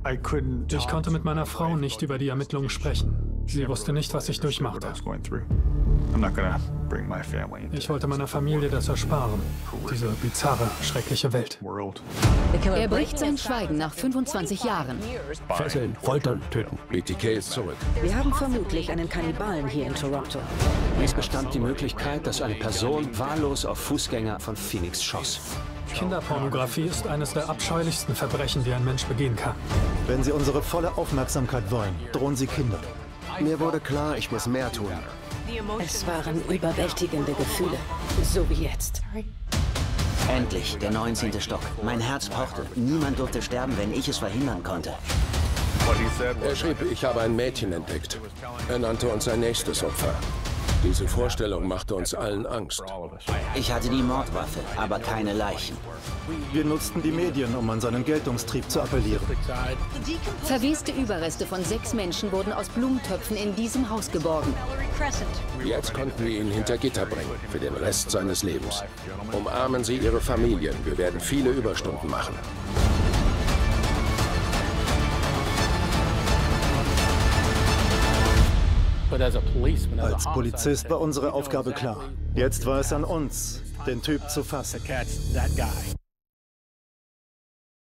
Ich konnte mit meiner Frau nicht über die Ermittlungen sprechen. Sie wusste nicht, was ich durchmachte. Ich wollte meiner Familie das ersparen. Diese bizarre, schreckliche Welt. Er bricht sein Schweigen nach 25 Jahren. Fesseln, foltern, töten. BTK ist zurück. Wir haben vermutlich einen Kannibalen hier in Toronto. Es bestand die Möglichkeit, dass eine Person wahllos auf Fußgänger von Phoenix schoss. Kinderpornografie ist eines der abscheulichsten Verbrechen, die ein Mensch begehen kann. Wenn Sie unsere volle Aufmerksamkeit wollen, drohen Sie Kindern. Mir wurde klar, ich muss mehr tun. Es waren überwältigende Gefühle, so wie jetzt. Endlich, der 19. Stock. Mein Herz pochte. Niemand durfte sterben, wenn ich es verhindern konnte. Er schrieb, ich habe ein Mädchen entdeckt. Er nannte uns sein nächstes Opfer. Diese Vorstellung machte uns allen Angst. Ich hatte die Mordwaffe, aber keine Leichen. Wir nutzten die Medien, um an seinen Geltungstrieb zu appellieren. Verweste Überreste von 6 Menschen wurden aus Blumentöpfen in diesem Haus geborgen. Jetzt konnten wir ihn hinter Gitter bringen, für den Rest seines Lebens. Umarmen Sie Ihre Familien. Wir werden viele Überstunden machen. Als Polizist war unsere Aufgabe klar. Jetzt war es an uns, den Typ zu fassen.